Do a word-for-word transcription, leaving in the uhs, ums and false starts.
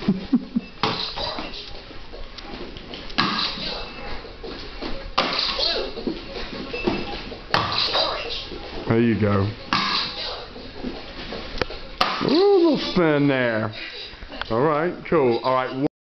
There you go. Ooh, little spin there. All right, cool. All right.